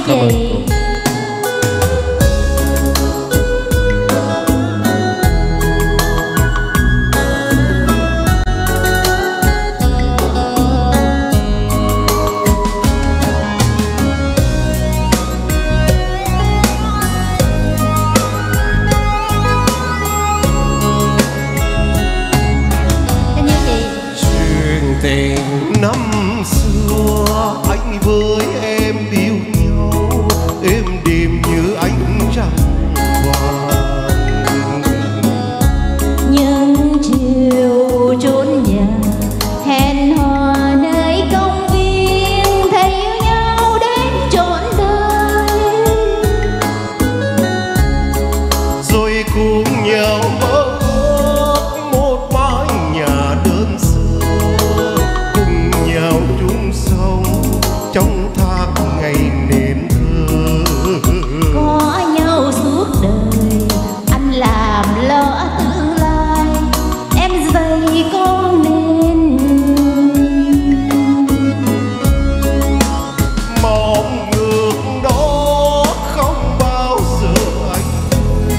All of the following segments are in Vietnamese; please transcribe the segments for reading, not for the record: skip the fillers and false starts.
Cảm ơn. Tình năm xưa anh với em yêu nhau êm đềm như ánh trăng vàng. Nhưng chiều trốn nhà hẹn hò nơi công viên, thấy yêu nhau đến trọn đời, rồi cùng nhau mơ ước một mái nhà đơn sơ, chung sống trong tháng ngày nên thơ. có nhau suốt đời anh làm lỡ tương lai, em dạy con nên mong ước đó không bao giờ anh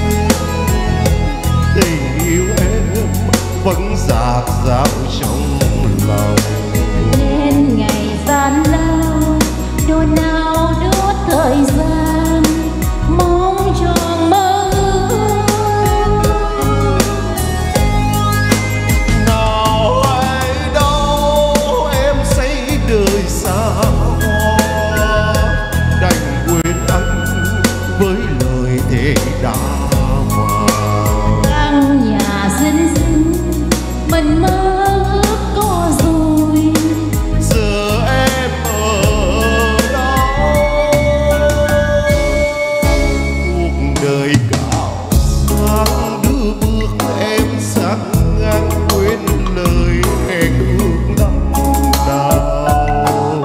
tình yêu em vẫn dạt dào trong lòng. nên ngày gian lao đôi nào đốt thời gian mong tròn mơ ước. Nào ai đâu em xây đời xa hoa, đành quên anh với lời thề đã hòa. Căn nhà xinh xinh mình mơ ước có rồi, giờ em ở đâu? Cuộc đời cao sang đưa bước em sang ngang, quên lời hẹn ước năm nào.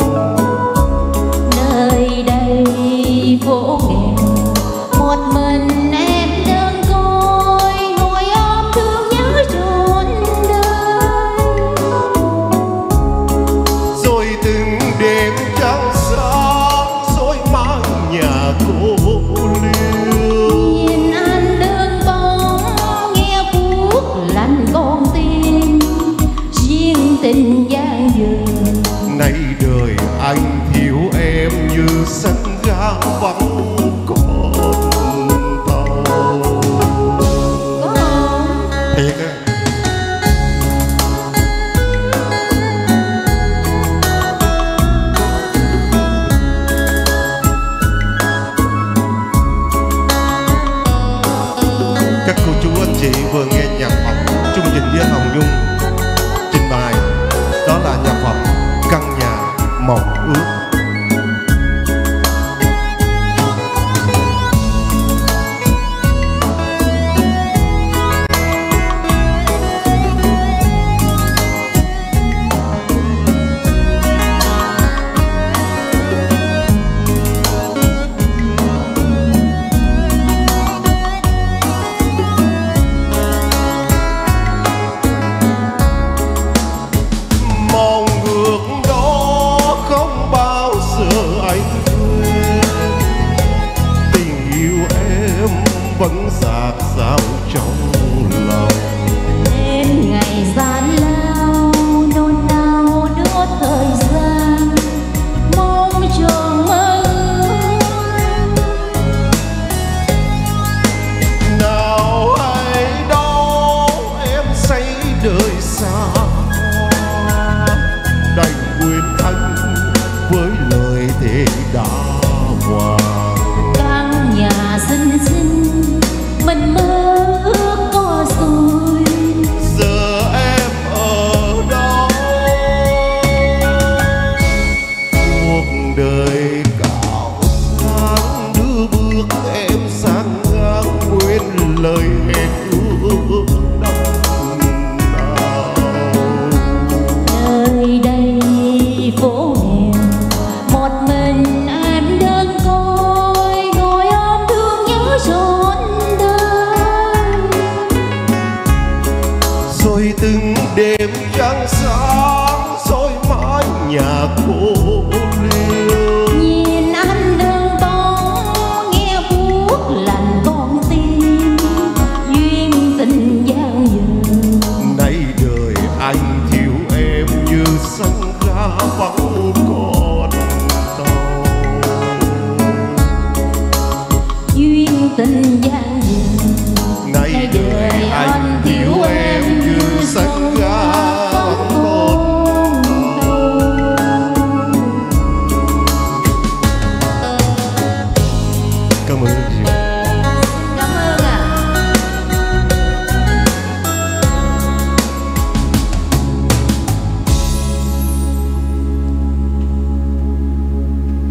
nơi đây phố nghèo một mình em đơn côi, ngồi ôm thương nhớ trọn đời. Rồi từng đêm trăng sáng dối mái nhà cô liêu. Nhìn anh đơn bóng nghe buốt lạnh con tim, riêng tình gian dở. Nay đời anh thiếu em như sân ga vắng con tàu. Có không? Thiệt á. Các cô chú anh chị vừa nghe nhạc phẩm Trung Trình với Hồng Nhung trình bày, đó là nhạc phẩm Căn Nhà Mộng Ước. Mong ước đó không bao giờ anh quên, tình yêu em vẫn dạt dào trong lòng. Nên ngày gian lao nôn nao đốt thời gian mong tròn mơ ước. Nào ai đâu em xây đời xa hoa, đành quên anh với lời thề đã hòa. Căn nhà xinh xinh mình mơ ước có rồi, Giờ em ở đâu? Cuộc đời cao sang đưa bước em sang ngang, quên lời hẹn ước năm nào. nơi đây phố nghèo một mình em đơn côi, ngồi ôm thương nhớ trọn đời. Rồi từng đêm trăng sáng dối mái nhà cô liêu. Nhìn anh đơn bóng vẫn còn tàu. Duyên tình gian Nay đời anh thiếu em như sân ga vẫn còn tàu. Cảm ơn rất nhiều.